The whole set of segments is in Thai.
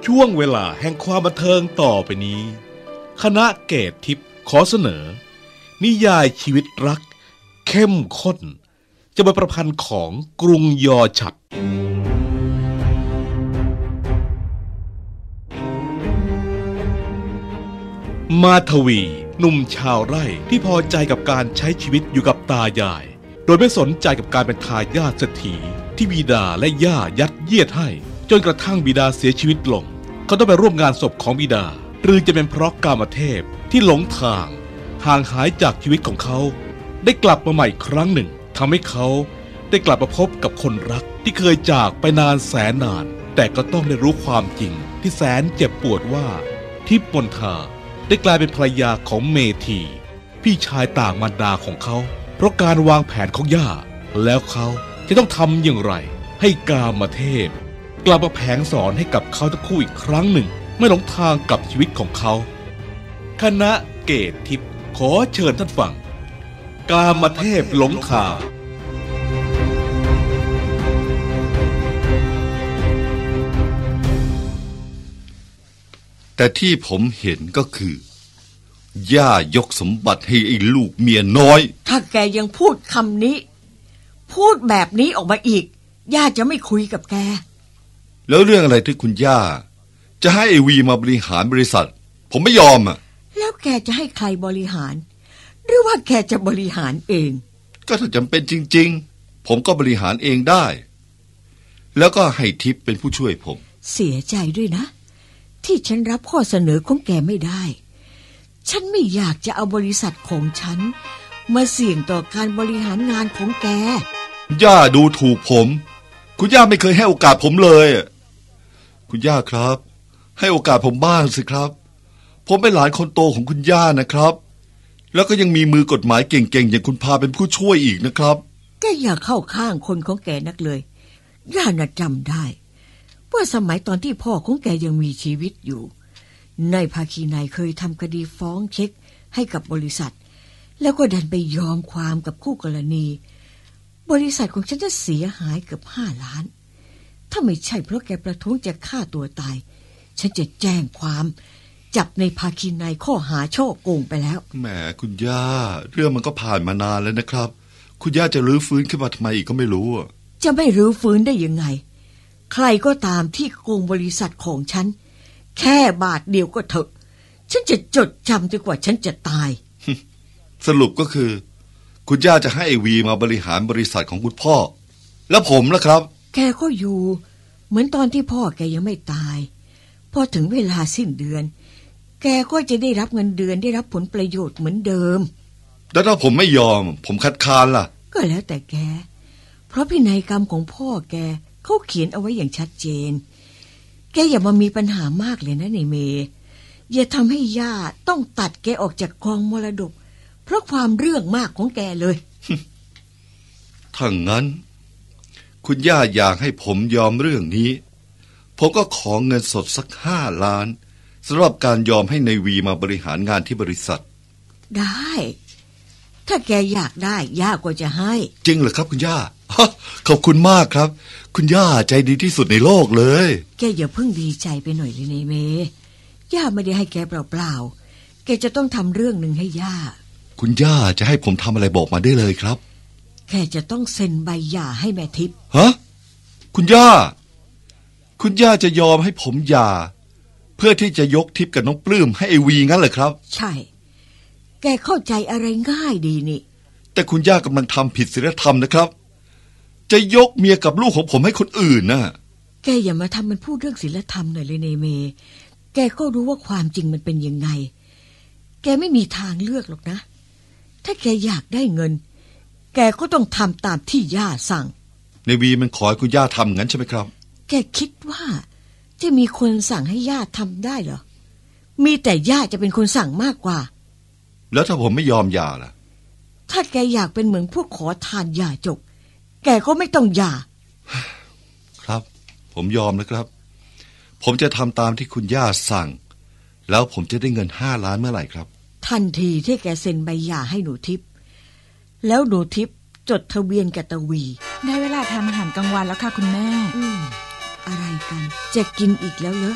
ช่วงเวลาแห่งความบันเทิงต่อไปนี้คณะเกตทิพย์ขอเสนอนิยายชีวิตรักเข้มข้นจะเป็นประพันธ์ของกรุงยอฉัตรมาทวีหนุ่มชาวไร่ที่พอใจกับการใช้ชีวิตอยู่กับตายายโดยไม่สนใจกับการเป็นทายาทเศรษฐีที่บิดาและย่ายัดเยียดให้จนกระทั่งบิดาเสียชีวิตลงเขาต้องไปร่วมงานศพของบิดาหรือจะเป็นเพราะกามเทพที่หลงทางห่างหายจากชีวิตของเขาได้กลับมาใหม่ครั้งหนึ่งทำให้เขาได้กลับมาพบกับคนรักที่เคยจากไปนานแสนนานแต่ก็ต้องได้รู้ความจริงที่แสนเจ็บปวดว่าทิพย์มนทาได้กลายเป็นภรรยาของเมธีพี่ชายต่างมารดาของเขาเพราะการวางแผนของย่าแล้วเขาจะต้องทำอย่างไรให้กามเทพกลับมาแผงสอนให้กับเขาทั้งคู่อีกครั้งหนึ่งไม่หลงทางกับชีวิตของเขาคณะเกตทิพย์ขอเชิญท่านฟังกามเทพหลงทางแต่ที่ผมเห็นก็คือย่ายกสมบัติให้ไอ้ลูกเมียน้อยถ้าแกยังพูดคำนี้พูดแบบนี้ออกมาอีกย่าจะไม่คุยกับแกแล้วเรื่องอะไรที่คุณย่าจะให้ไอ้วีมาบริหารบริษัทผมไม่ยอมอ่ะแล้วแกจะให้ใครบริหารหรือว่าแกจะบริหารเองก็ถ้าจำเป็นจริงๆผมก็บริหารเองได้แล้วก็ให้ทิพย์เป็นผู้ช่วยผมเสียใจด้วยนะที่ฉันรับข้อเสนอของแกไม่ได้ฉันไม่อยากจะเอาบริษัทของฉันมาเสี่ยงต่อการบริหารงานของแกย่าดูถูกผมคุณย่าไม่เคยให้โอกาสผมเลยคุณย่าครับให้โอกาสผมบ้างสิครับผมเป็นหลานคนโตของคุณย่านะครับแล้วก็ยังมีมือกฎหมายเก่งๆอย่างคุณพาเป็นผู้ช่วยอีกนะครับแกอย่าเข้าข้างคนของแกนักเลยย่าน่ะจำได้ว่าสมัยตอนที่พ่อของแกยังมีชีวิตอยู่นายภาคีนายเคยทำคดีฟ้องเช็คให้กับบริษัทแล้วก็ดันไปยอมความกับคู่กรณีบริษัทของฉันจะเสียหายเกือบ5 ล้านถ้าไม่ใช่เพราะแกประท้วงจะฆ่าตัวตายฉันจะแจ้งความจับในภาคีนายข้อหาช่อโกงไปแล้วแหมคุณย่าเรื่องมันก็ผ่านมานานแล้วนะครับคุณย่าจะรื้อฟื้นขึ้นมาทำไมอีกก็ไม่รู้จะไม่รื้อฟื้นได้ยังไงใครก็ตามที่โกงบริษัทของฉันแค่บาทเดียวก็เถอะฉันจะจดจำจนกว่าฉันจะตายสรุปก็คือคุณย่าจะให้ไอวีมาบริหารบริษัทของคุณพ่อแล้วผมล่ะครับแกก็อยู่เหมือนตอนที่พ่อแกยังไม่ตายพอถึงเวลาสิ้นเดือนแกก็จะได้รับเงินเดือนได้รับผลประโยชน์เหมือนเดิมแล้วถ้าผมไม่ยอมผมคัดค้านล่ะก็แล้วแต่แกเพราะพินัยกรรมของพ่อแกเขาเขียนเอาไว้อย่างชัดเจนแกอย่ามามีปัญหามากเลยนะในเมย์อย่าทำให้ย่าต้องตัดแกออกจากกองมรดกเพราะความเรื่องมากของแกเลยถ้างั้นคุณย่าอยากให้ผมยอมเรื่องนี้ผมก็ขอเงินสดสัก5 ล้านสำหรับการยอมให้นายวีมาบริหารงานที่บริษัทได้ถ้าแกอยากได้ย่าก็จะให้จริงเหรอครับคุณย่าขอบคุณมากครับคุณย่าใจดีที่สุดในโลกเลยแกอย่าเพิ่งดีใจไปหน่อยเลยนายเมย์ย่าไม่ได้ให้แกเปล่าๆแกจะต้องทำเรื่องหนึ่งให้ย่าคุณย่าจะให้ผมทำอะไรบอกมาได้เลยครับแกจะต้องเซ็นใบหย่าให้แม่ทิพย์ฮะคุณย่าจะยอมให้ผมหย่าเพื่อที่จะยกทิพย์กับน้องปลื้มให้ไอวีงั้นเหรอครับใช่แกเข้าใจอะไรง่ายดีนี่แต่คุณย่ากำลังทำผิดศีลธรรมนะครับจะยกเมียกับลูกของผมให้คนอื่นนะแกอย่ามาทำมันพูดเรื่องศีลธรรมหน่อยเลยเนเมแกก็รู้ว่าความจริงมันเป็นยังไงแกไม่มีทางเลือกหรอกนะถ้าแกอยากได้เงินแกก็ต้องทำตามที่ย่าสั่งในวีมันขอให้คุณย่าทำงั้นใช่ไหมครับแกคิดว่าจะมีคนสั่งให้ย่าทำได้เหรอมีแต่ย่าจะเป็นคนสั่งมากกว่าแล้วถ้าผมไม่ยอมหย่าล่ะถ้าแกอยากเป็นเหมือนพวกขอทานหย่าจกแกก็ไม่ต้องหย่าครับผมยอมนะครับผมจะทำตามที่คุณย่าสั่งแล้วผมจะได้เงิน5 ล้านเมื่อไหร่ครับทันทีที่แกเซ็นใบหย่าให้หนูทิพย์แล้วหนูทิพย์จดทะเบียนกับตะวีได้เวลาทำอาหารกลางวันแล้วค่ะคุณแม่อะไรกันจะกินอีกแล้วเหรอ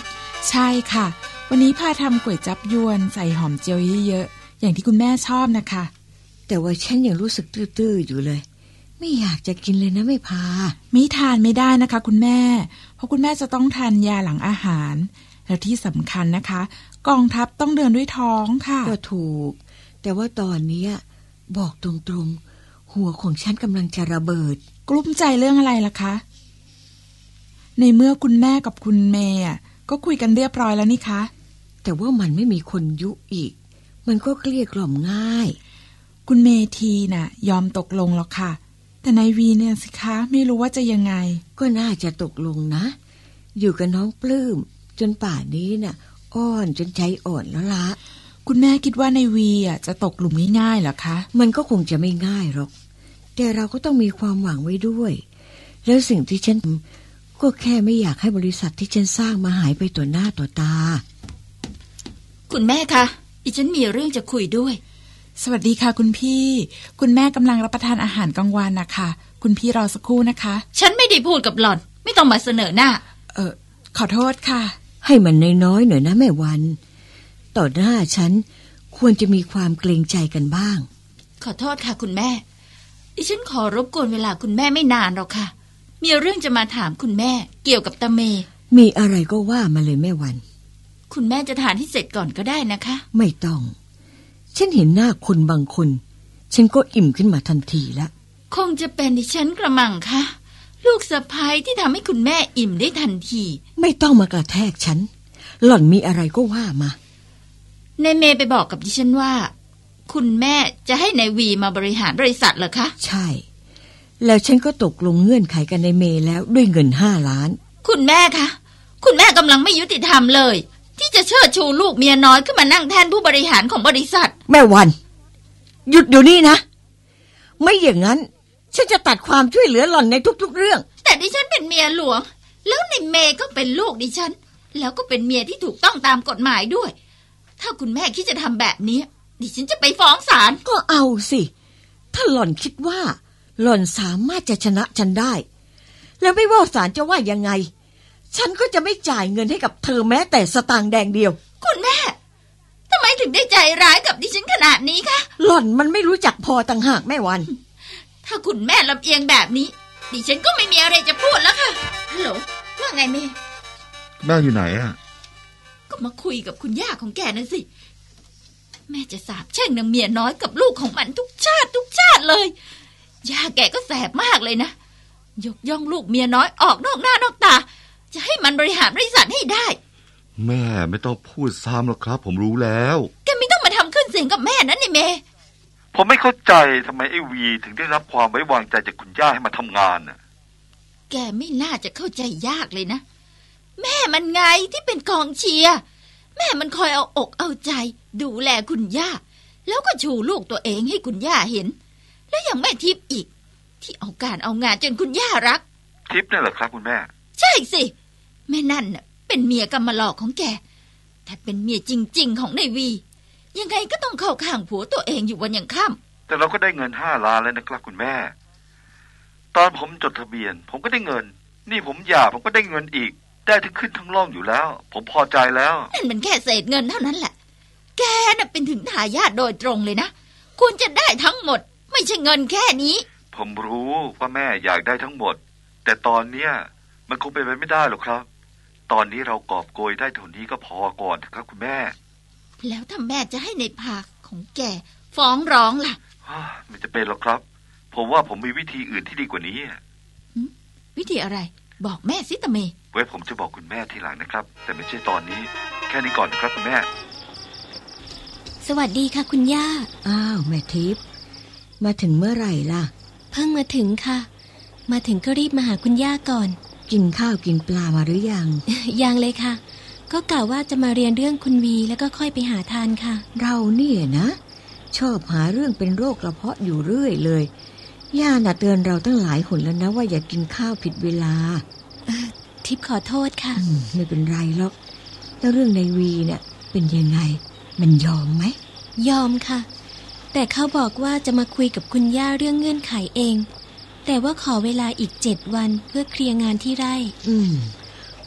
ใช่ค่ะวันนี้พาทำก๋วยจั๊บยวนใส่หอมเจียวเยอะๆอย่างที่คุณแม่ชอบนะคะแต่ว่าฉันยังรู้สึกตื้อๆอยู่เลยไม่อยากจะกินเลยนะไม่พาไม่ทานไม่ได้นะคะคุณแม่เพราะคุณแม่จะต้องทานยาหลังอาหารแล้วที่สำคัญนะคะกองทัพต้องเดินด้วยท้องค่ะก็ถูกแต่ว่าตอนนี้บอกตรงๆหัวของฉันกำลังจะระเบิดกลุ้มใจเรื่องอะไรล่ะคะในเมื่อคุณแม่กับคุณเมย์ก็คุยกันเรียบร้อยแล้วนี่คะแต่ว่ามันไม่มีคนยุอีกมันก็เกลี้ยกล่อมง่ายคุณเมทีน่ะยอมตกลงหรอกค่ะแต่นายวีเนี่ยสิคะไม่รู้ว่าจะยังไงก็น่าจะตกลงนะอยู่กับน้องปลื้มจนป่านนี้น่ะอ้อนจนใจอ่อนแล้วละคุณแม่คิดว่านายวีจะตกหลุมง่ายๆเหรอคะมันก็คงจะไม่ง่ายหรอกแต่เราก็ต้องมีความหวังไว้ด้วยแล้วสิ่งที่ฉันก็แค่ไม่อยากให้บริษัทที่ฉันสร้างมาหายไปต่อหน้าต่อตาคุณแม่คะดิฉันมีเรื่องจะคุยด้วยสวัสดีค่ะคุณพี่คุณแม่กำลังรับประทานอาหารกลางวันนะคะคุณพี่รอสักครู่นะคะฉันไม่ได้พูดกับหล่อนไม่ต้องมาเสนอหน้าขอโทษค่ะให้มันน้อยๆหน่อยนะแม่วันต่อหน้าฉันควรจะมีความเกรงใจกันบ้างขอโทษค่ะคุณแม่ดิฉันขอรบกวนเวลาคุณแม่ไม่นานหรอกค่ะมีเรื่องจะมาถามคุณแม่เกี่ยวกับตาเมมีอะไรก็ว่ามาเลยแม่วันคุณแม่จะทานให้เสร็จก่อนก็ได้นะคะไม่ต้องฉันเห็นหน้าคนบางคนฉันก็อิ่มขึ้นมาทันทีแล้วคงจะเป็นดิฉันกระมังค่ะลูกสะใภ้ที่ทำให้คุณแม่อิ่มได้ทันทีไม่ต้องมากระแทกฉันหล่อนมีอะไรก็ว่ามาในเมย์ไปบอกกับดิฉันว่าคุณแม่จะให้นายวีมาบริหารบริษัทเหรอคะใช่แล้วฉันก็ตกลงเงื่อนไขกันในเมย์แล้วด้วยเงิน5 ล้านคุณแม่คะคุณแม่กำลังไม่ยุติธรรมเลยที่จะเชิดชูลูกเมียน้อยขึ้นมานั่งแทนผู้บริหารของบริษัทแม่วันหยุดเดี๋ยวนี้นะไม่อย่างนั้นฉันจะตัดความช่วยเหลือหล่อนในทุกๆเรื่องแต่ดิฉันเป็นเมียหลวงแล้วในเมย์ก็เป็นลูกดิฉันแล้วก็เป็นเมียที่ถูกต้องตามกฎหมายด้วยถ้าคุณแม่คิดจะทำแบบนี้ดิฉันจะไปฟ้องศาลก็เอาสิถ้าหล่อนคิดว่าหล่อนสามารถจะชนะฉันได้แล้วไม่ว่าศาลจะว่ายังไงฉันก็จะไม่จ่ายเงินให้กับเธอแม้แต่สตางค์แดงเดียวคุณแม่ทำไมถึงได้ใจร้ายกับดิฉันขนาดนี้คะหล่อนมันไม่รู้จักพอต่างหากแม่วันถ้าคุณแม่ลำเอียงแบบนี้ดิฉันก็ไม่มีอะไรจะพูดแล้วค่ะฮัลโหลว่าไงเมย์แม่อยู่ไหนก็มาคุยกับคุณย่าของแกนั่นสิแม่จะสาบแช่งนางเมียน้อยกับลูกของมันทุกชาติเลยย่าแกก็แสบมากเลยนะยกย่องลูกเมียน้อยออกนอกหน้านอกตาจะให้มันบริหารบริษัทให้ได้แม่ไม่ต้องพูดซ้ำหรอกครับผมรู้แล้วแกไม่ต้องมาทำขึ้นเสียงกับแม่นั่นนี่เมย์ผมไม่เข้าใจทำไมไอ้วีถึงได้รับความไว้วางใจจากคุณย่าให้มาทำงานน่ะแกไม่น่าจะเข้าใจยากเลยนะแม่มันไงที่เป็นกองเชียร์แม่มันคอยเอาอกเอาใจดูแลคุณย่าแล้วก็ชูลูกตัวเองให้คุณย่าเห็นแล้วยังแม่ทิพย์อีกที่เอาการเอางานจนคุณย่ารักทิพย์นั่นเหรอครับคุณแม่ใช่สิแม่นั่นน่ะเป็นเมียกำมะหลอกของแกถ้าเป็นเมียจริงๆของนายวียังไงก็ต้องเข้าข้างผัวตัวเองอยู่วันยังค่ำแต่เราก็ได้เงิน5 ล้านแล้วนะครับคุณแม่ตอนผมจดทะเบียนผมก็ได้เงินนี่ผมหย่าผมก็ได้เงินอีกได้ทั้งขึ้นทั้งล่องอยู่แล้วผมพอใจแล้วนั่นมันแค่เศษเงินเท่านั้นแหละแกน่ะเป็นถึงทายาทโดยตรงเลยนะควรจะได้ทั้งหมดไม่ใช่เงินแค่นี้ผมรู้ว่าแม่อยากได้ทั้งหมดแต่ตอนเนี้ยมันคงเป็นไปไม่ได้หรอกครับตอนนี้เรากอบโกยได้เท่านี้ก็พอก่อนครับคุณแม่แล้วถ้าแม่จะให้ในภาคของแกฟ้องร้องล่ะไม่จะเป็นหรอกครับผมว่าผมมีวิธีอื่นที่ดีกว่านี้วิธีอะไรบอกแม่สิตาเมไว้ผมจะบอกคุณแม่ทีหลังนะครับแต่ไม่ใช่ตอนนี้แค่นี้ก่อนนะครับคุณแม่สวัสดีค่ะคุณย่าอ้าวแม่ทิพย์มาถึงเมื่อไหร่ล่ะเพิ่งมาถึงค่ะมาถึงก็รีบมาหาคุณย่าก่อนกินข้าวกินปลามาหรือยังยังเลยค่ะก็กล่าวว่าจะมาเรียนเรื่องคุณวีแล้วก็ค่อยไปหาทานค่ะเราเนี่ยนะชอบหาเรื่องเป็นโรคกระเพาะอยู่เรื่อยเลยย่าน่ะเตือนเราตั้งหลายหนแล้วนะว่าอย่ากินข้าวผิดเวลาทิพย์ขอโทษค่ะไม่เป็นไรหรอกแล้วเรื่องในวีเนี่ยเป็นยังไงมันยอมไหมยอมค่ะแต่เขาบอกว่าจะมาคุยกับคุณย่าเรื่องเงื่อนไขเองแต่ว่าขอเวลาอีก7 วันเพื่อเคลียร์งานที่ไร่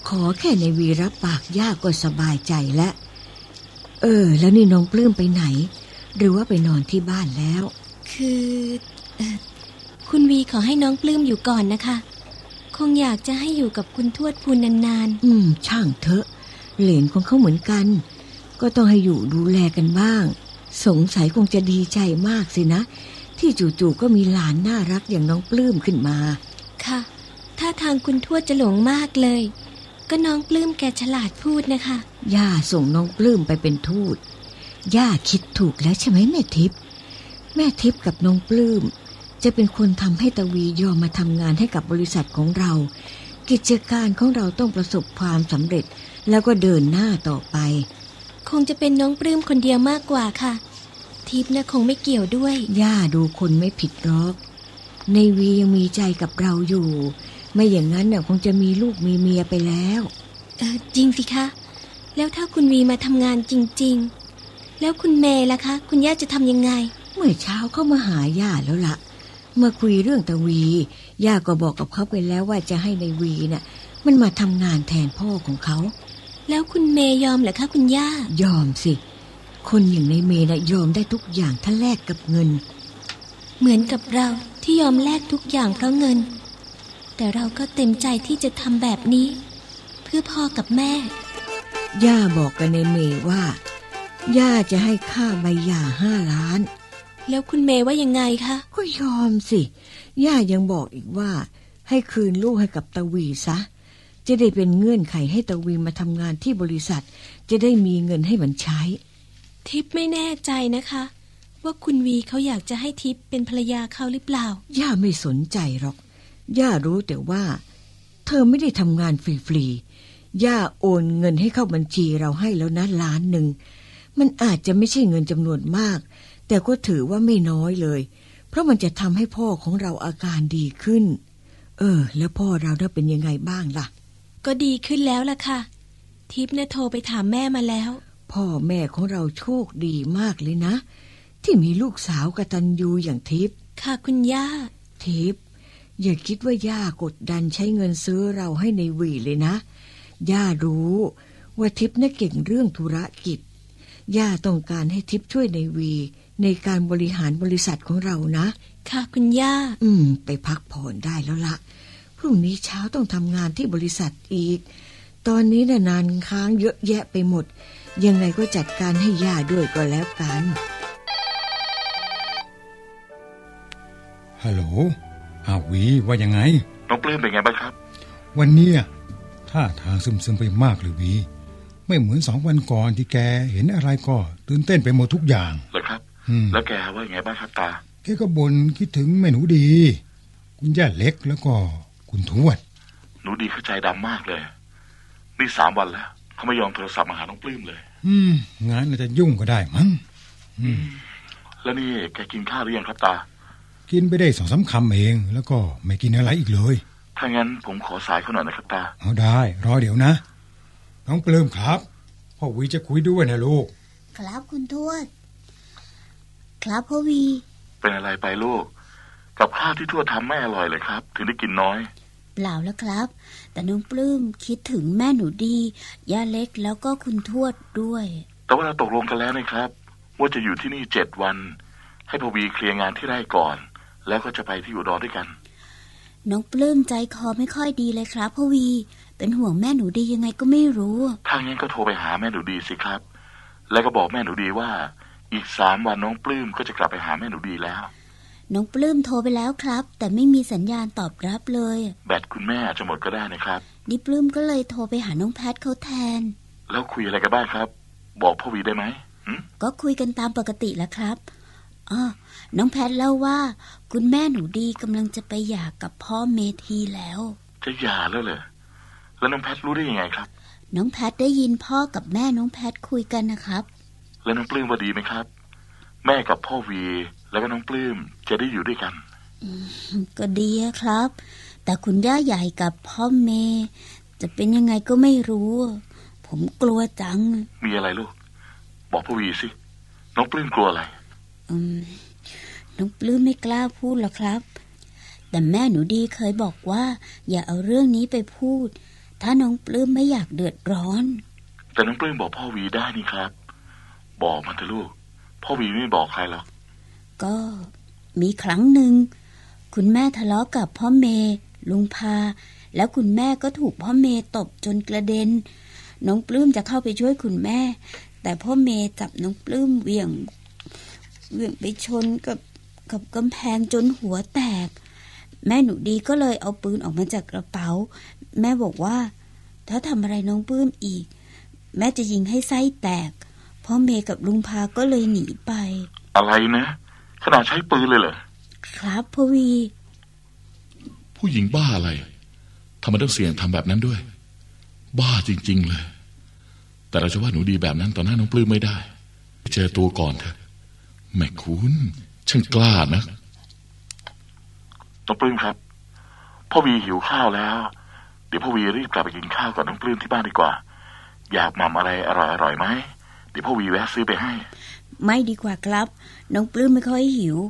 ขอแค่ในวีรับปากย่าก็สบายใจแล้วแล้วนี่น้องปลื้มไปไหนหรือว่าไปนอนที่บ้านแล้วคือคุณวีขอให้น้องปลื้มอยู่ก่อนนะคะคงอยากจะให้อยู่กับคุณทวดพูนนานๆช่างเถอะเหลนของเขาเหมือนกันก็ต้องให้อยู่ดูแลกันบ้างสงสัยคงจะดีใจมากสินะที่จู่ๆก็มีหลานน่ารักอย่างน้องปลื้มขึ้นมาค่ะถ้าทางคุณทวดจะหลงมากเลยก็น้องปลื้มแกฉลาดพูดนะคะย่าส่งน้องปลื้มไปเป็นทูตย่าคิดถูกแล้วใช่ไหมแม่ทิพย์กับน้องปลื้มจะเป็นคนทำให้ตะวียอมมาทำงานให้กับบริษัทของเรากิจการของเราต้องประสบความสำเร็จแล้วก็เดินหน้าต่อไปคงจะเป็นน้องปลื้มคนเดียวมากกว่าค่ะทิพย์คงไม่เกี่ยวด้วยย่าดูคนไม่ผิดหรอกในวียังมีใจกับเราอยู่ไม่อย่างนั้นคงจะมีลูกมีเมียไปแล้วจริงสิคะแล้วถ้าคุณวีมาทำงานจริงๆแล้วคุณเมย์ล่ะคะคุณย่าจะทำยังไงเมื่อเช้าเขามาหาย่าแล้วล่ะมาคุยเรื่องตะวีย่าก็บอกกับเขาไปแล้วว่าจะให้ในวีน่ะมันมาทำงานแทนพ่อของเขาแล้วคุณเมย์ยอมเหรอคะคุณย่ายอมสิคนอย่างในเมย์น่ะยอมได้ทุกอย่างถ้าแลกกับเงินเหมือนกับเราที่ยอมแลกทุกอย่างเพราะเงินแต่เราก็เต็มใจที่จะทำแบบนี้เพื่อพ่อกับแม่ย่าบอกกับในเมย์ว่าย่าจะให้ค่าใบหย่า5 ล้านแล้วคุณเมย์ว่ายังไงคะก็ยอมสิย่ายังบอกอีกว่าให้คืนลูกให้กับตะวีซะจะได้เป็นเงื่อนไขให้ตะวีมาทำงานที่บริษัทจะได้มีเงินให้มันใช้ทิพย์ไม่แน่ใจนะคะว่าคุณวีเขาอยากจะให้ทิพย์เป็นภรรยาเขาหรือเปล่าย่าไม่สนใจหรอกย่ารู้แต่ว่าเธอไม่ได้ทำงานฟรีๆย่าโอนเงินให้เข้าบัญชีเราให้แล้วนะ1 ล้าน มันอาจจะไม่ใช่เงินจำนวนมากแต่ก็ถือว่าไม่น้อยเลยเพราะมันจะทำให้พ่อของเราอาการดีขึ้นแล้วพ่อเราได้เป็นยังไงบ้างล่ะก็ดีขึ้นแล้วล่ะค่ะทิพย์โทรไปถามแม่มาแล้วพ่อแม่ของเราโชคดีมากเลยนะที่มีลูกสาวกตัญญูอย่างทิพย์ค่ะคุณย่าทิพย์อย่าคิดว่าย่ากดดันใช้เงินซื้อเราให้ในวีเลยนะย่ารู้ว่าทิพย์เก่งเรื่องธุรกิจย่าต้องการให้ทิพย์ช่วยในวีในการบริหารบริษัทของเรานะค่ะคุณย่าไปพักผ่อนได้แล้วละพรุ่งนี้เช้าต้องทำงานที่บริษัทอีกตอนนี้นานค้างเยอะแยะไปหมดยังไงก็จัดการให้ย่าด้วยก็แล้วกันฮัลโหลวีว่ายังไงน้องปลื้มเป็นไงบ้างครับวันนี้ท่าทางซึมๆไปมากเลยวีไม่เหมือน2 วันก่อนที่แกเห็นอะไรก็ตื่นเต้นไปหมดทุกอย่างเหรอครับแล้วแกว่ายังไงบ้างครับตาแกก็บ่นคิดถึงแม่หนูดีคุณย่าเล็กแล้วก็คุณทวดหนูดีเข้าใจดำมากเลยนี่3 วันแล้วเขาไม่ยอมโทรศัพท์มาหาน้องปลื้มเลยงานอาจจะยุ่งก็ได้มั้งแล้วนี่แกกินข้าวหรือยังครับตากินไปได้2-3 คำเองแล้วก็ไม่กินอะไรอีกเลยถ้างั้นผมขอสายเขาหน่อยนะครับตาเอาได้รอเดี๋ยวนะน้องปลื้มครับพ่อวีจะคุยด้วยนะลูกครับคุณทวดครับพ่อวีเป็นอะไรไปลูกกับข้าวที่ทวดทำไม่อร่อยเลยครับถึงได้กินน้อยเปล่าแล้วครับแต่น้องปลื้มคิดถึงแม่หนูดีย่าเล็กแล้วก็คุณทวดด้วยแต่ว่าเราตกลงกันแล้วนะครับว่าจะอยู่ที่นี่7 วันให้พ่อวีเคลียร์งานที่ไร่ก่อนแล้วก็จะไปที่อุดรด้วยกันน้องปลื้มใจคอไม่ค่อยดีเลยครับพ่อวีเป็นห่วงแม่หนูดียังไงก็ไม่รู้ถ้างั้นก็โทรไปหาแม่หนูดีสิครับแล้วก็บอกแม่หนูดีว่าอีก3 วันน้องปลื้มก็จะกลับไปหาแม่หนูดีแล้วน้องปลื้มโทรไปแล้วครับแต่ไม่มีสัญญาณตอบรับเลยแบตคุณแม่จะหมดก็ได้นะครับนี่ปลื้มก็เลยโทรไปหาน้องแพทเขาแทนแล้วคุยอะไรกันบ้างครับบอกพ่อวีได้ไหมก็คุยกันตามปกติแล้วครับน้องแพทเล่าว่าคุณแม่หนูดีกำลังจะไปหย่ากับพ่อเมธีแล้วจะหย่าแล้วเหรอแล้วน้องแพทรู้ได้ยังไงครับน้องแพทได้ยินพ่อกับแม่น้องแพทคุยกันนะครับแล้วน้องปลื้มว่าดีไหมครับแม่กับพ่อวีแล้วก็น้องปลื้มจะได้อยู่ด้วยกันก็ดีครับแต่คุณย่าใหญ่กับพ่อเมย์จะเป็นยังไงก็ไม่รู้ผมกลัวจังมีอะไรลูกบอกพ่อวีสิน้องปลื้มกลัวอะไรน้องปลื้มไม่กล้าพูดหรอกครับแต่แม่หนูดีเคยบอกว่าอย่าเอาเรื่องนี้ไปพูดถ้าน้องปลื้มไม่อยากเดือดร้อนแต่น้องปลื้มบอกพ่อวีได้นี่ครับบอกมันเถอะลูกพ่อวีไม่บอกใครหรอกก็มีครั้งหนึ่งคุณแม่ทะเลาะกับพ่อเมย์ลุงพาแล้วคุณแม่ก็ถูกพ่อเมย์ตบจนกระเด็นน้องปลื้มจะเข้าไปช่วยคุณแม่แต่พ่อเมย์จับน้องปลื้มเหวี่ยงไปชนกับกำแพงจนหัวแตกแม่หนูดีก็เลยเอาปืนออกมาจากกระเป๋าแม่บอกว่าถ้าทำอะไรน้องปลื้มอีกแม่จะยิงให้ไส้แตกพ่อเมย์กับลุงพาก็เลยหนีไปอะไรนะขนาดใช้ปืนเลยเหรอครับพ่อวีผู้หญิงบ้าอะไรทำไมต้องเสี่ยงทำแบบนั้นด้วยบ้าจริงๆเลยแต่เราจะว่าหนูดีแบบนั้นต่อหน้าน้องปลื้มไม่ได้เจอตัวก่อนเถอะแม่คุณช่างกล้านะน้องปลื้มครับพ่อวีหิวข้าวแล้วเดี๋ยวพ่อวีรีบกลับไปกินข้าวกับน้องปลื้มที่บ้านดีกว่าอยากหม่ำอะไรอร่อยๆไหมเดี๋ยวพ่อวีแวะซื้อไปให้ไม่ดีกว่าครับน้องปลื้มไม่ค่อยหิว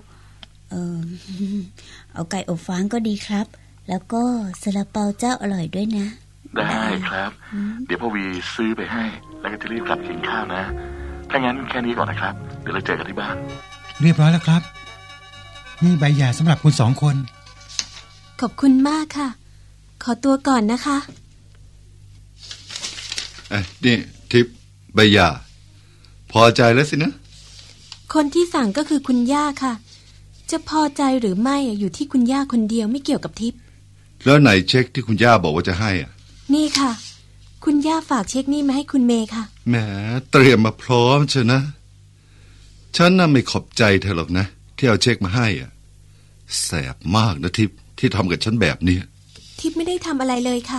เอาไก่อบฟางก็ดีครับแล้วก็ซาลาเปาเจ้าอร่อยด้วยนะได้ครับเดี๋ยวพ่อวีซื้อไปให้แล้วก็จะรีบกลับกินข้าวนะถ้างั้นแค่นี้ก่อนนะครับเดี๋ยวเราเจอกันที่บ้านเรียบร้อยแล้วครับนี่ใบหย่าสำหรับคุณ2 คนขอบคุณมากค่ะขอตัวก่อนนะคะนี่ทิพย์ใบหย่าพอใจแล้วสินะคนที่สั่งก็คือคุณย่าค่ะจะพอใจหรือไม่อยู่ที่คุณย่าคนเดียวไม่เกี่ยวกับทิพย์แล้วไหนเช็คที่คุณย่าบอกว่าจะให้นี่ค่ะคุณย่าฝากเช็คนี่มาให้คุณเมย์ค่ะแหมเตรียมมาพร้อมเชียวนะฉันน่ะไม่ขอบใจเธอหรอกนะที่เอาเช็คมาให้แสบมากนะทิพย์ที่ทำกับฉันแบบนี้ทิพย์ไม่ได้ทำอะไรเลยค่ะ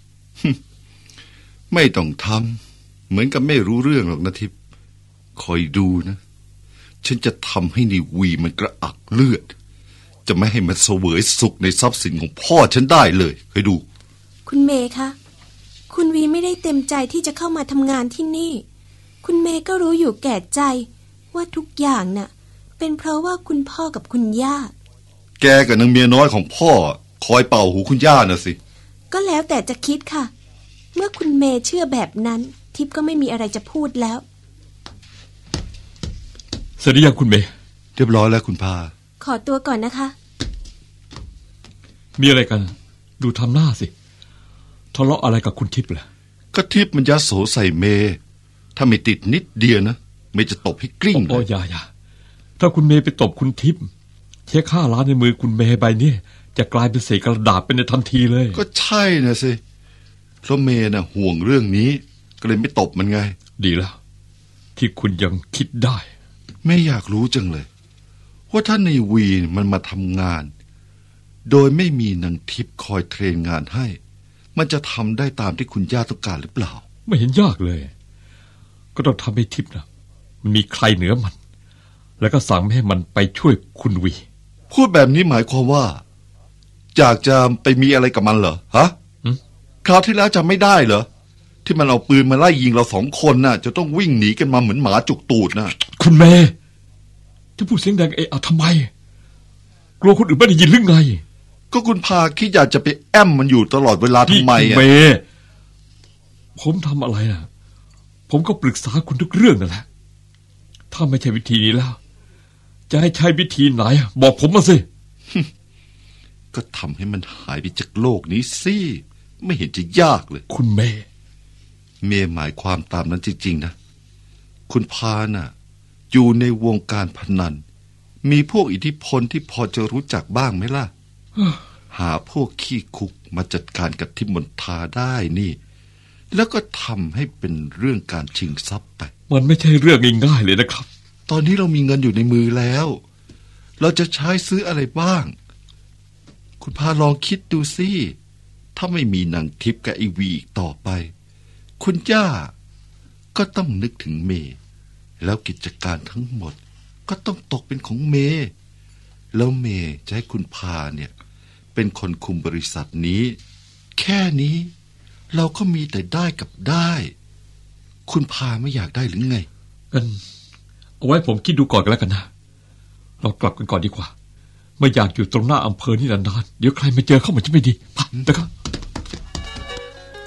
ไม่ต้องทำเหมือนกับไม่รู้เรื่องหรอกนะทิพย์คอยดูนะฉันจะทำให้นิวีมันกระอักเลือดจะไม่ให้มันเสวยสุขในทรัพย์สินของพ่อฉันได้เลยคอยดูคุณเมย์คะคุณวีไม่ได้เต็มใจที่จะเข้ามาทำงานที่นี่คุณเมย์ก็รู้อยู่แก่ใจว่าทุกอย่างน่ะเป็นเพราะว่าคุณพ่อกับคุณย่าแกกับนางเมียน้อยของพ่อคอยเป่าหูคุณย่าน่ะสิก็แล้วแต่จะคิดค่ะเมื่อคุณเมย์เชื่อแบบนั้นทิพย์ก็ไม่มีอะไรจะพูดแล้วเสร็จหรือยังคุณเมย์เรียบร้อยแล้วคุณพาขอตัวก่อนนะคะมีอะไรกันดูทำหน้าสิทะเลาะอะไรกับคุณทิพย์ล่ะก็ทิพย์มันยัดโสใส่เมย์ถ้าไม่ติดนิดเดียวนะเมย์จะตบให้กลิ้งโอ้อย่าถ้าคุณเมย์ไปตบคุณทิพย์เช็ค5 ล้านในมือคุณเมย์ใบนี้จะกลายเป็นเศษกระดาษเป็นในทันทีเลยก็ใช่นะสิเพราะเมย์น่ะห่วงเรื่องนี้ก็เลยไม่ตบมันไงดีแล้วที่คุณยังคิดได้ไม่อยากรู้จังเลยว่าถ้าในวีมันมาทำงานโดยไม่มีนางทิพย์คอยเทรนงานให้มันจะทำได้ตามที่คุณย่าต้องการหรือเปล่าไม่เห็นยากเลยก็ต้องทำให้ทิพย์นะมันมีใครเหนือมันแล้วก็สั่งให้มันไปช่วยคุณวีพูดแบบนี้หมายความว่าอยากจะไปมีอะไรกับมันเหรอฮะคราวที่แล้วจำไม่ได้เหรอที่มันเอาปืนมาไล่ยิงเรา2 คนน่ะจะต้องวิ่งหนีกันมาเหมือนหมาจุกตูดนะคุณแม่จะพูดเสียงดังทำไมกลัวคนอื่นไม่ได้ยินหรือไงก็คุณพาคิดอยากจะไปแอมมันอยู่ตลอดเวลาทำไมผมทำอะไรนะผมก็ปรึกษาคุณทุกเรื่องนั่นแหละถ้าไม่ใช่วิธีนี้แล้วจะให้ใช้วิธีไหนบอกผมมาสิก็ทำให้มันหายไปจากโลกนี้สิไม่เห็นจะยากเลยคุณเมย์หมายความตามนั้นจริงๆนะคุณพาน่ะอยู่ในวงการพนันมีพวกอิทธิพลที่พอจะรู้จักบ้างไหมล่ะ หาพวกขี้คุกมาจัดการกับทิมนทาได้นี่แล้วก็ทำให้เป็นเรื่องการชิงทรัพย์ไปมันไม่ใช่เรื่องง่ายๆเลยนะครับตอนนี้เรามีเงินอยู่ในมือแล้วเราจะใช้ซื้ออะไรบ้างคุณพาลองคิดดูสิถ้าไม่มีนางทิพย์กับไอวีอีกต่อไปคุณย่าก็ต้องนึกถึงเมย์แล้วกิจการทั้งหมดก็ต้องตกเป็นของเมย์แล้วเมย์จะให้คุณพาเนี่ยเป็นคนคุมบริษัทนี้แค่นี้เราก็มีแต่ได้กับได้คุณพาไม่อยากได้หรือไงกันเอาไว้ผมคิดดูก่อนกันแล้วกันนะเรากลับกันก่อนดีกว่าไม่อยากอยู่ตรงหน้าอำเภอนี่นานๆเดี๋ยวใครมาเจอเข้ามาจะไม่ดีไปนะครับ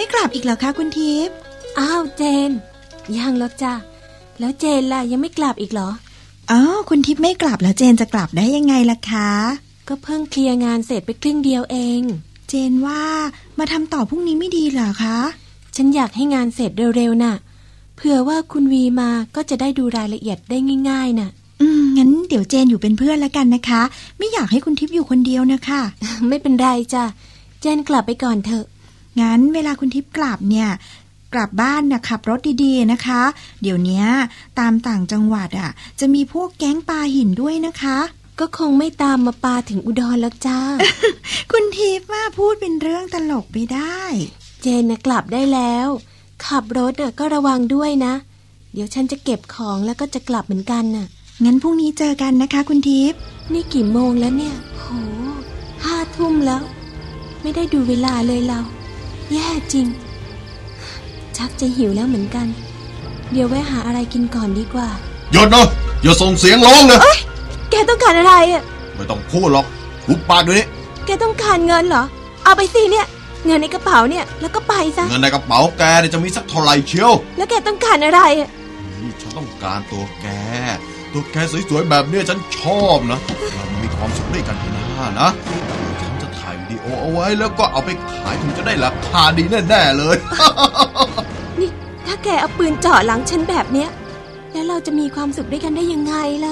กลับอีกเหรอคะคุณทิพย์อ้าวเจนยังหรอกจ้ะแล้วเจนล่ะยังไม่กลับอีกเหรออ๋อคุณทิพย์ไม่กลับแล้วเจนจะกลับได้ยังไงล่ะคะก็เพิ่งเคลียร์งานเสร็จไปครึ่งเดียวเองเจนว่ามาทำต่อพรุ่งนี้ไม่ดีเหรอคะฉันอยากให้งานเสร็จเร็วๆน่ะเผื่อว่าคุณวีมาก็จะได้ดูรายละเอียดได้ง่ายๆน่ะงั้นเดี๋ยวเจนอยู่เป็นเพื่อนแล้วกันนะคะไม่อยากให้คุณทิพย์อยู่คนเดียวนะคะไม่เป็นไรจ้ะเจนกลับไปก่อนเถอะงั้นเวลาคุณทิพย์กลับเนี่ยกลับบ้านนะขับรถดีๆนะคะเดี๋ยวนี้ตามต่างจังหวัดอ่ะจะมีพวกแก๊งปาหินด้วยนะคะก็คงไม่ตามมาปาถึงอุดรแล้วจ้าคุณทิพย์ว่าพูดเป็นเรื่องตลกไปได้เจนนะกลับได้แล้วขับรถก็ระวังด้วยนะเดี๋ยวฉันจะเก็บของแล้วก็จะกลับเหมือนกันน่ะงั้นพรุ่งนี้เจอกันนะคะคุณทิพย์นี่กี่โมงแล้วเนี่ยโห5 ทุ่มแล้วไม่ได้ดูเวลาเลยเราแย่จริงชักจะหิวแล้วเหมือนกันเดี๋ยวแวะหาอะไรกินก่อนดีกว่าหยุดนะอย่าส่งเสียงร้องนะแกต้องการอะไรอ่ะไม่ต้องพูดหรอกหุบปากเดี๋ยวนี้แกต้องการเงินเหรอเอาไปสิเนี่ยเงินในกระเป๋าเนี่ยแล้วก็ไปซะเงินในกระเป๋าแกเนี่ยจะมีสักเท่าไหร่เชียวแล้วแกต้องการอะไรอ่ะนี่ฉันต้องการตัวแกสวยๆแบบนี้ฉันชอบนะเรามีความสุขด้วยกันนะฉันจะถ่ายวิดีโอเอาไว้แล้วก็เอาไปขายถึงจะได้ราคาดีแน่ๆเลยนี่ถ้าแกเอาปืนจ่อหลังฉันแบบเนี้ยแล้วเราจะมีความสุขด้วยกันได้ยังไงล่ะ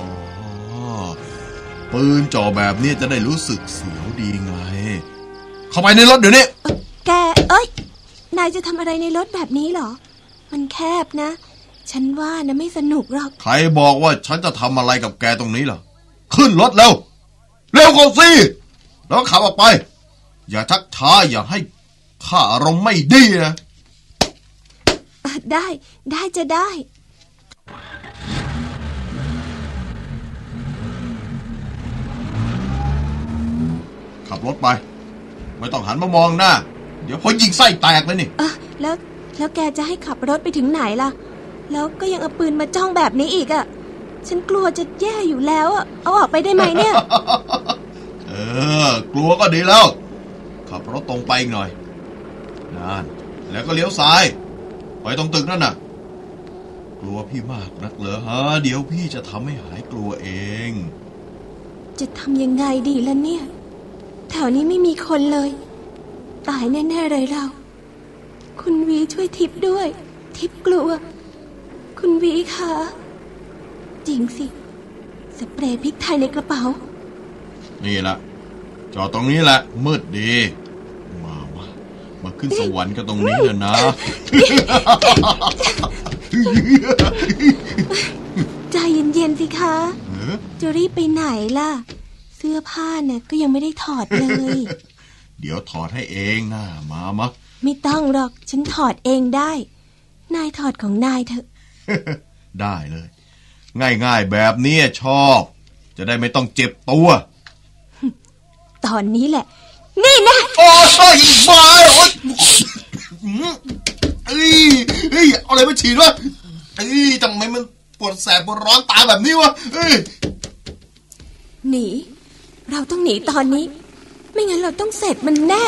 ปืนจ่อแบบนี้จะได้รู้สึกเสียวดีไงเข้าไปในรถเดี๋ยวนี้แกนายจะทำอะไรในรถแบบนี้เหรอมันแคบนะฉันว่านะไม่สนุกหรอกใครบอกว่าฉันจะทำอะไรกับแกตรงนี้ล่ะขึ้นรถเร็วก่อนสิแล้วขับออกไปอย่าชักช้าอย่าให้ข้าอารมณ์ไม่ดีนะได้จะได้ขับรถไปไม่ต้องหันมามองหน้าเดี๋ยวพอยิงไส้แตกเลยนี่แล้วแกจะให้ขับรถไปถึงไหนล่ะแล้วก็ยังเอาปืนมาจ้องแบบนี้อีกอ่ะฉันกลัวจะแย่อยู่แล้วอ่ะเอาออกไปได้ไหมเนี่ยกลัวก็ดีแล้วขับรถตรงไปอีกหน่อยนั่นแล้วก็เลี้ยวซ้ายไปตรงตึกนั่นน่ะกลัวพี่มากนักเหรอฮะเดี๋ยวพี่จะทำให้หายกลัวเองจะทำยังไงดีล่ะเนี่ยแถวนี้ไม่มีคนเลยตายแน่ๆเลยเราคุณวีช่วยทิพย์ด้วยทิพย์กลัวคุณวีคะจริงสิสเปรย์พริกไทยในกระเป๋านี่แหละจอดตรงนี้แหละมืดดีมาขึ้นสวรรค์กันตรงนี้เลยนะใจเย็นๆสิคะจะรีบไปไหนล่ะเสื้อผ้าเนี่ยก็ยังไม่ได้ถอดเลยเดี๋ยวถอดให้เองนะมาไม่ต้องหรอกฉันถอดเองได้นายถอดของนายเถอะได้เลยง่ายๆแบบนี้ชอบจะได้ไม่ต้องเจ็บตัวตอนนี้แหละนี่นะโอ้ยบ้าเฮ้ยเอาอะไรมาฉีดวะทำไมมันปวดแสบปวดร้อนตาแบบนี้วะหนีเราต้องหนีตอนนี้ไม่งั้นเราต้องเสร็จมันแน่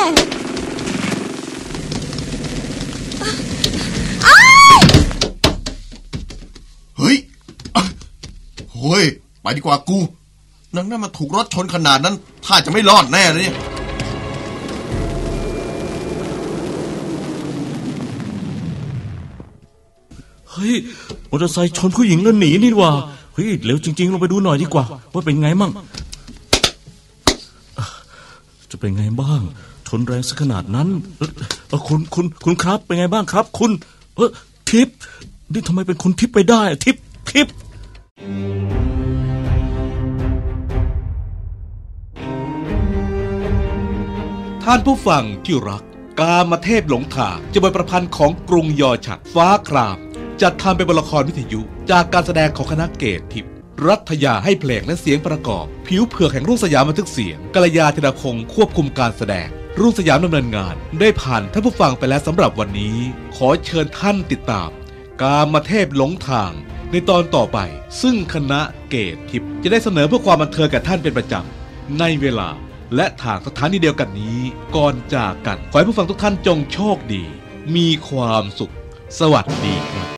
เฮ้ยไปดีกว่ากูนั่นมันถูกรถชนขนาดนั้นถ้าจะไม่รอดแน่เลยเนี่ยเฮ้ยมอเตอร์ไซค์ชนผู้หญิงแล้วหนีนี่ว่าเฮ้ยเร็วจริงๆลงไปดูหน่อยดีกว่าว่าเป็นไงมั่งจะเป็นไงบ้างชนแรงสักขนาดนั้นคุณครับเป็นไงบ้างครับคุณทิพย์นี่ทำไมเป็นคุณทิพย์ไปได้ทิพย์ท่านผู้ฟังที่รักกามเทพหลงทางจะเป็นประพันธ์ของกรุงยอฉัตรฟ้าครามจัดทำเป็นละครวิทยุจากการแสดงของคณะเกตทิพย์รัฐยาให้เพลงและเสียงประกอบผิวเผือกแห่งรุ่งสยามบันทึกเสียงกัลยาธีรพงศ์ควบคุมการแสดงรุ่งสยามดำเนินงานได้ผ่านท่านผู้ฟังไปแล้วสำหรับวันนี้ขอเชิญท่านติดตามกามเทพหลงทางในตอนต่อไปซึ่งคณะเกตทิพย์จะได้เสนอเพื่อความบันเทิงแก่ท่านเป็นประจำในเวลาและทางสถานีเดียวกันนี้ก่อนจากกันขอให้ผู้ฟังทุกท่านจงโชคดีมีความสุขสวัสดีครับ